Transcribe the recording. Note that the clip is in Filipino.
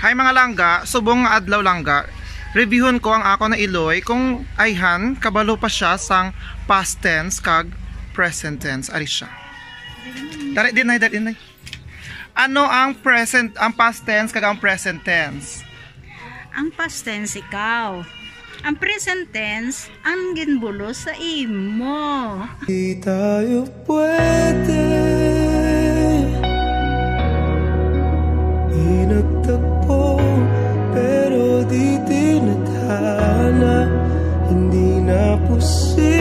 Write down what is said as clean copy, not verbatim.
Hay mga langga, subong nga adlaw langga. Reviewon ko ang ako na iloy kung ayhan kabalo pa siya sang past tense kag present tense ari siya. Dari din nay. Ano ang past tense kag ang present tense? Ang past tense ikaw. Ang present tense ang ginbulo sa imo. Di tayo pwede nagtagpo, pero di tinadhana, hindi na posible.